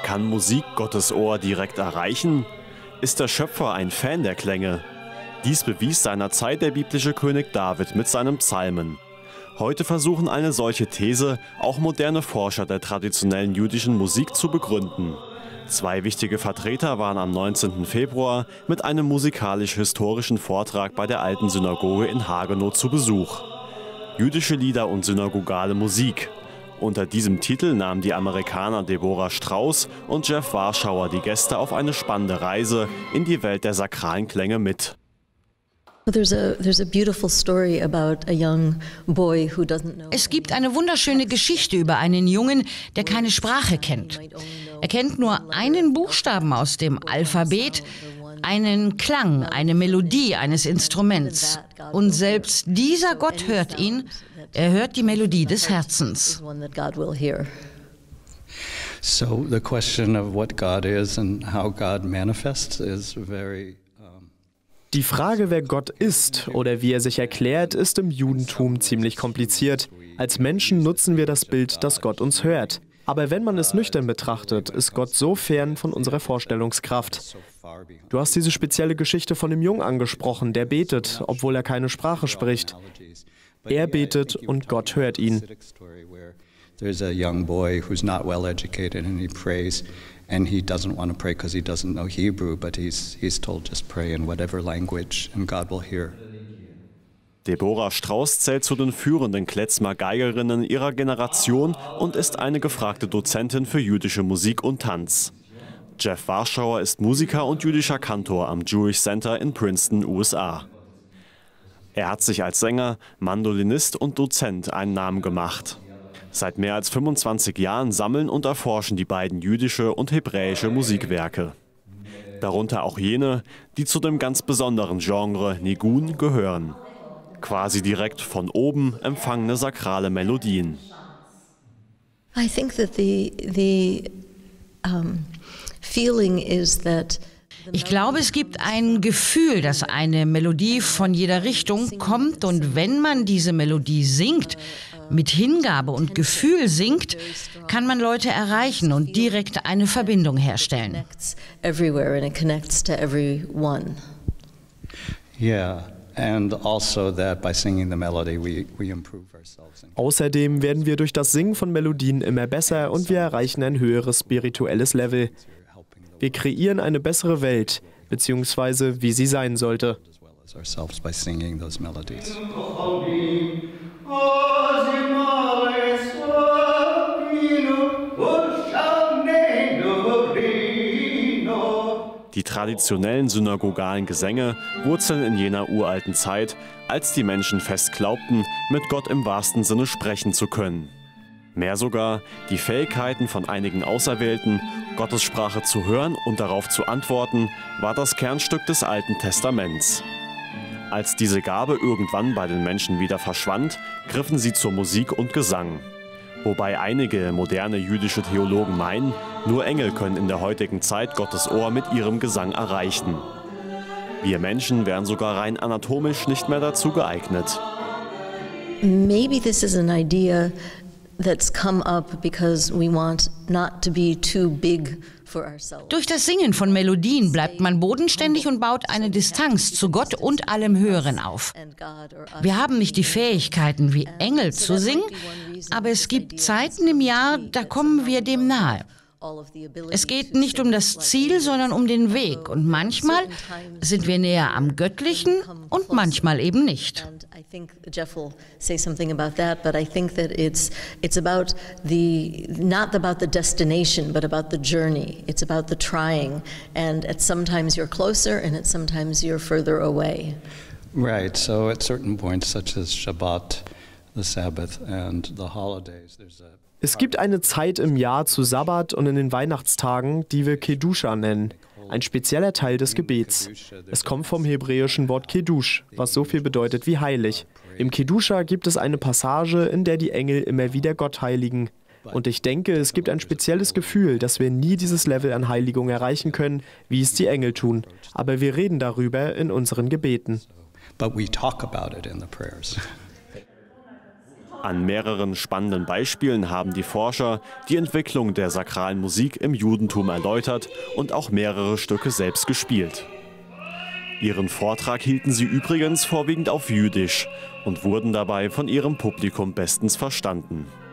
Kann Musik Gottes Ohr direkt erreichen? Ist der Schöpfer ein Fan der Klänge? Dies bewies seinerzeit der biblische König David mit seinen Psalmen. Heute versuchen eine solche These auch moderne Forscher der traditionellen jüdischen Musik zu begründen. Zwei wichtige Vertreter waren am 19. Februar mit einem musikalisch-historischen Vortrag bei der Alten Synagoge in Hagenow zu Besuch. Jüdische Lieder und synagogale Musik. Unter diesem Titel nahmen die Amerikaner Deborah Strauss und Jeff Warschauer die Gäste auf eine spannende Reise in die Welt der sakralen Klänge mit. Es gibt eine wunderschöne Geschichte über einen Jungen, der keine Sprache kennt. Er kennt nur einen Buchstaben aus dem Alphabet, einen Klang, eine Melodie eines Instruments. Und selbst dieser Gott hört ihn. Er hört die Melodie des Herzens. So the question of what God is and how God manifests is very Die Frage, wer Gott ist oder wie er sich erklärt, ist im Judentum ziemlich kompliziert. Als Menschen nutzen wir das Bild, dass Gott uns hört. Aber wenn man es nüchtern betrachtet, ist Gott so fern von unserer Vorstellungskraft. Du hast diese spezielle Geschichte von dem Jungen angesprochen, der betet, obwohl er keine Sprache spricht. Er betet und Gott hört ihn. There's a young boy who's not well educated and he prays and he doesn't want to pray because he doesn't know Hebrew, but he's told just pray in whatever language and God will hear. Deborah Strauss zählt zu den führenden Klezmer-Geigerinnen ihrer Generation und ist eine gefragte Dozentin für jüdische Musik und Tanz. Jeff Warschauer ist Musiker und jüdischer Kantor am Jewish Center in Princeton, USA. Er hat sich als Sänger, Mandolinist und Dozent einen Namen gemacht. Seit mehr als 25 Jahren sammeln und erforschen die beiden jüdische und hebräische Musikwerke. Darunter auch jene, die zu dem ganz besonderen Genre Nigun gehören. Quasi direkt von oben empfangene sakrale Melodien. I think that the feeling is that Ich glaube, es gibt ein Gefühl, dass eine Melodie von jeder Richtung kommt und wenn man diese Melodie singt, mit Hingabe und Gefühl singt, kann man Leute erreichen und direkt eine Verbindung herstellen. Außerdem werden wir durch das Singen von Melodien immer besser und wir erreichen ein höheres spirituelles Level. Wir kreieren eine bessere Welt, beziehungsweise wie sie sein sollte. Die traditionellen synagogalen Gesänge wurzeln in jener uralten Zeit, als die Menschen fest glaubten, mit Gott im wahrsten Sinne sprechen zu können. Mehr sogar, die Fähigkeiten von einigen Auserwählten, Gottes Sprache zu hören und darauf zu antworten, war das Kernstück des Alten Testaments. Als diese Gabe irgendwann bei den Menschen wieder verschwand, griffen sie zur Musik und Gesang. Wobei einige moderne jüdische Theologen meinen, nur Engel können in der heutigen Zeit Gottes Ohr mit ihrem Gesang erreichen. Wir Menschen wären sogar rein anatomisch nicht mehr dazu geeignet. Maybe this is an idea that's come up because we want not to be too big for ourselves. Durch das Singen von Melodien bleibt man bodenständig und baut eine Distanz zu Gott und allem Höheren auf. Wir haben nicht die Fähigkeiten wie Engel zu singen, aber es gibt Zeiten im Jahr, da kommen wir dem nahe. Es geht nicht um das Ziel, sondern um den Weg. Und manchmal sind wir näher am Göttlichen und manchmal eben nicht. I think Jeff will say something about that, but I think that it's about not about the destination, but about the journey. It's about the trying, and sometimes you're closer, and sometimes you're further away. Right. So at certain points, such as Shabbat, the Sabbath, and the holidays, there's a Es gibt eine Zeit im Jahr zu Sabbat und in den Weihnachtstagen, die wir Kedusha nennen, ein spezieller Teil des Gebets. Es kommt vom hebräischen Wort Kedush, was so viel bedeutet wie heilig. Im Kedusha gibt es eine Passage, in der die Engel immer wieder Gott heiligen. Und ich denke, es gibt ein spezielles Gefühl, dass wir nie dieses Level an Heiligung erreichen können, wie es die Engel tun. Aber wir reden darüber in unseren Gebeten. But we talk about it in the prayers. An mehreren spannenden Beispielen haben die Forscher die Entwicklung der sakralen Musik im Judentum erläutert und auch mehrere Stücke selbst gespielt. Ihren Vortrag hielten sie übrigens vorwiegend auf Jüdisch und wurden dabei von ihrem Publikum bestens verstanden.